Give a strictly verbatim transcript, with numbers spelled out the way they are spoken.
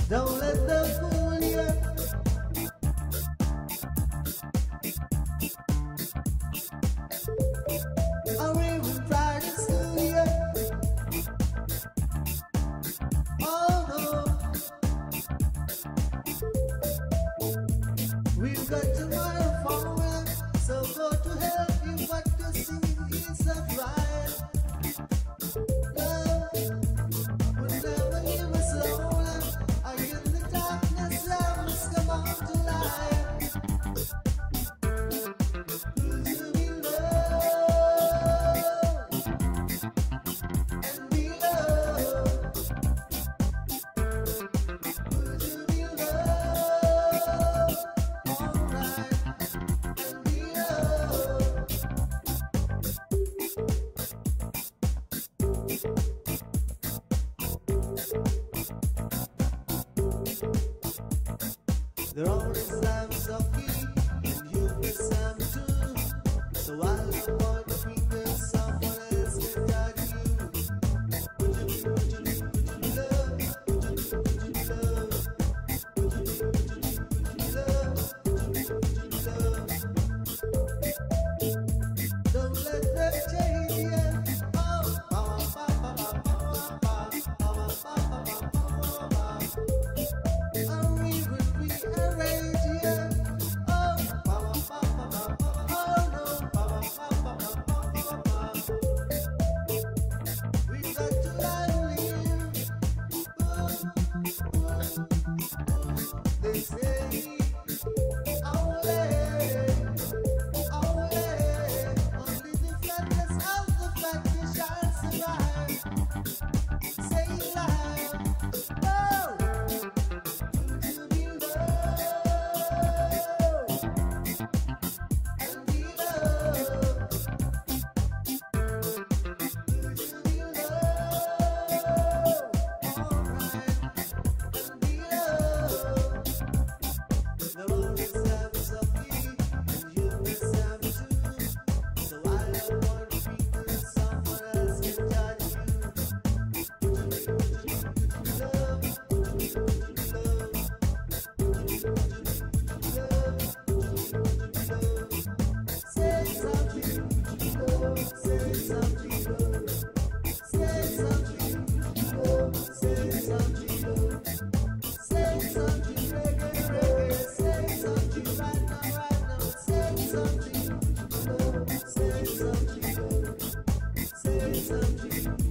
Don't let them fool you. Or even try to steal you. Oh no. We've got tomorrow forward, so go to help you, but to see is not right. Love will never leave us alone. I in the darkness, love must come out to light. Who's to be loved and be loved? Who's to be loved, alright, and be loved? There always times of heat, and you miss them too. So while you want to bring them, someone else can judge you. Would you be, would you be, would you be loved? Would you be, would you be loved? Would you be, would you be, would you be loved? Would you be, would you be loved? Don't let them change you. Oh, ba ba ba ba ba ba ba ba ba ba ba ba. And we will rearrange you. Oh, ba ba ba ba ba ba. Oh no, ba ba ba ba ba ba ba. We got to live. They say, only, only, only the flatness of the factory shall survive. Say it loud. Oh, to be loved and be loved. To be loved, alright, and be loved. There always times of heat, and you miss them too. So I don't want to be with someone else can judge you. Would you be, would you be, would you be loved? Would you be, would you be loved? Would you be, would you be, would you be loved? Would you be, would you be loved? Say something, would you be loved? Say something, love. Say something, would you be loved? Say something, love. Say something, reggae, reggae. Say something right now, right now. Say something, would you be loved? Say something, love. Say something.